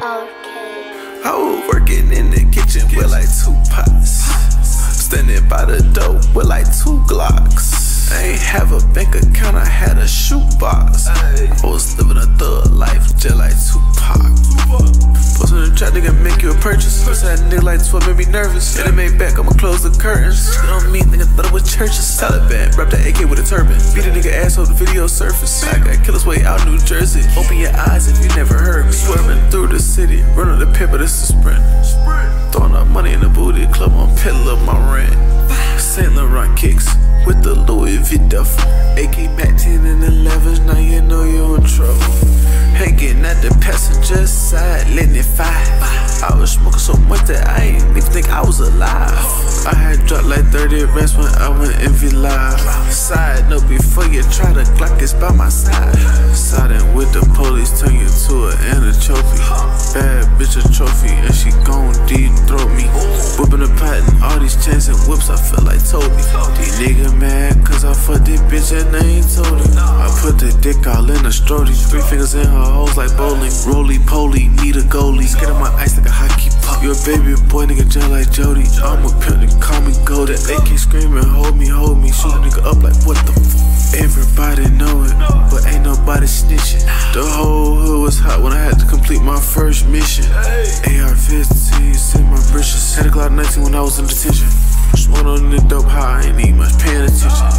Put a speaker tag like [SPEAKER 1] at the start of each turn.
[SPEAKER 1] Okay.
[SPEAKER 2] I was working in the kitchen with like 2 pots, standing by the door with like 2 Glocks. I ain't have a bank account, I had a shoebox. I was living a thug life just like Tupac. Post on the trap, nigga, make you a purchase. Post that nigga like 12, made me nervous. Get it made back, I'ma close the curtains. You know me, nigga, thought it was churches. Taliban, wrap the AK with a turban. Beat a nigga ass on the video surface. I got killers way out New Jersey. Open your eyes if you never heard me. Swerving through the city, running the paper, this is sprint. Throwing up money in the booty club, I'm peddling up my rent. Saint Laurent kicks with the Louis V duffel. AK Mac 10 and 11s, now you know you in trouble. Hanging at the passenger side, letting it fire. I was smoking so much that I ain't even think I was alive. I had dropped like 30 rest when I went MV live. Side note, before you try to Glock, it's by my side. Siding with the police, turn you to an anchovy. Bad bitch a trophy, and she gon' deep-throat me. Whipping a pot and all these chains and whips, I feel like Toby. These niggas mad cause I fucked this bitch and they ain't told it. I put the dick all in a strody. 3 fingers in her hoes like bowling. Roly-poly, need a goalie. Get on my ice like a hockey puck. You a baby boy, nigga, just like Jody. I'm a pimp, nigga, call me Golden. AK screaming, hold me. Shoot a nigga up like what the f. Everybody know it, but ain't nobody snitching. The whole hood was hot when I had to complete my first mission. AR-15, sent my britches. Had a Glock 19 when I was in detention. Smoking on the dope high, I ain't even much paying attention.